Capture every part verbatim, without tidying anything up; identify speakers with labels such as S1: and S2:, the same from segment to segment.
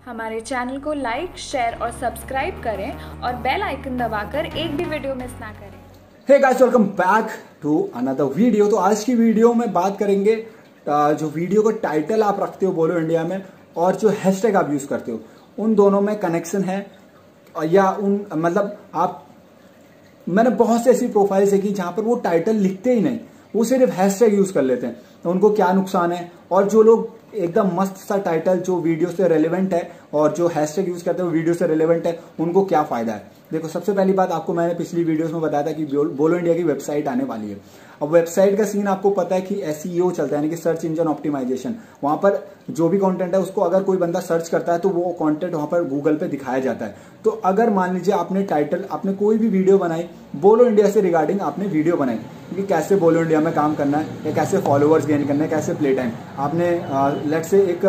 S1: हमारे चैनल को like, share और सब्सक्राइब करें और बेल आइकन दबाकर एक भी वीडियो मिस ना करें।
S2: Hey guys, welcome back to another video. तो आज की वीडियो में बात करेंगे जो वीडियो का टाइटल आप रखते हो बोलो इंडिया में और जो हैशटैग आप यूज करते हो उन दोनों में कनेक्शन है या उन मतलब आप मैंने बहुत सी ऐसी प्रोफाइल्स देखी जहां पर वो टाइटल लिखते ही नहीं, वो सिर्फ हैशटैग यूज कर लेते हैं। तो उनको क्या नुकसान है, और जो लोग एकदम मस्त सा टाइटल जो वीडियो से रेलेवेंट है और जो हैशटैग यूज करते हैं वो वीडियो से रेलेवेंट है, उनको क्या फायदा है। देखो, सबसे पहली बात आपको मैंने पिछली वीडियोस में बताया था कि बोलो इंडिया की वेबसाइट आने वाली है। अब वेबसाइट का सीन आपको पता है कि एसईओ चलता है, यानी कि सर्च इंजन ऑप्टिमाइजेशन। वहां पर जो भी कंटेंट है उसको अगर कोई बंदा सर्च करता है तो वो कंटेंट वहां पर गूगल पे दिखाया जाता है। तो अगर मान लीजिए आपने टाइटल, आपने कोई भी वीडियो बनाई बोलो इंडिया से रिगार्डिंग, आपने वीडियो बनाई कि कैसे बोलो इंडिया में काम करना है या कैसे फॉलोअर्स गेन करना है, कैसे प्ले टाइम, आपने लेट से एक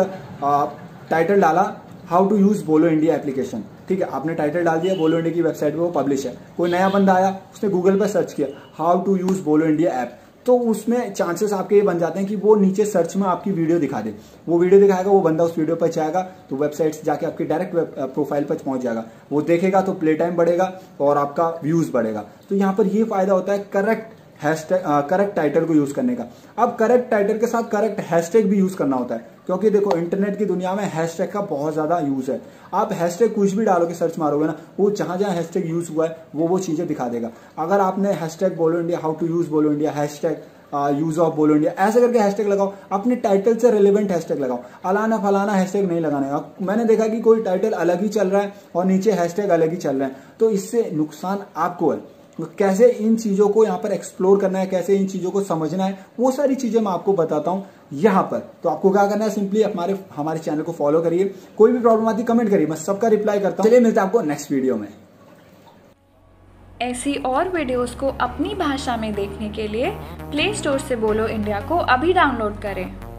S2: टाइटल डाला how to use Bolo India application, ठीक है, आपने टाइटल डाल दिया, बोलो इंडिया की वेबसाइट पे वो पब्लिश है। कोई नया बंदा आया, उसने गूगल पर सर्च किया how to use Bolo India app, तो उसमें चांसेस आपके ये बन जाते हैं कि वो नीचे सर्च में आपकी वीडियो दिखा दे। वो वीडियो दिखाएगा, वो बंदा उस वीडियो पर जाएगा तो वेबसाइट से जाके आपकी डायरेक्ट प्रोफाइल पर पहुंच जाएगा, वो देखेगा तो प्ले टाइम बढ़ेगा और आपका व्यूज बढ़ेगा। तो यहाँ पर ये फायदा होता है करेक्ट हैशटैग, करेक्ट टाइटल को यूज करने का। अब करेक्ट टाइटल के साथ करेक्ट हैशटैग भी यूज करना होता है, क्योंकि देखो इंटरनेट की दुनिया में हैशटैग का बहुत ज्यादा यूज है। आप हैशटैग कुछ भी डालोगे, सर्च मारोगे ना, वो जहां जहां हैशटैग यूज हुआ है वो वो चीजें दिखा देगा। अगर आपने hashtag Bolo India, how to use Bolo India, hashtag use of Bolo India, ऐसे करके हैशटैग लगाओ, अपने टाइटल से रिलेवेंट हैशटैग लगाओ, अलाना फलाना हैशटैग नहीं लगाना है। मैंने देखा कि कोई टाइटल अलग ही चल रहा है और नीचे हैशटैग अलग ही चल रहा है, तो इससे नुकसान आपको है। कैसे इन चीजों को यहाँ पर एक्सप्लोर करना है, कैसे इन चीजों को समझना है, वो सारी चीजें मैं आपको बताता हूँ यहाँ पर। तो आपको क्या करना है, सिंपली हमारे हमारे चैनल को फॉलो करिए। कोई भी प्रॉब्लम आती कमेंट करिए, मैं सबका रिप्लाई करता हूँ। चलिए मिलते हैं आपको नेक्स्ट वीडियो में।
S1: ऐसी और वीडियोस को अपनी भाषा में देखने के लिए प्ले स्टोर से बोलो इंडिया को अभी डाउनलोड करें।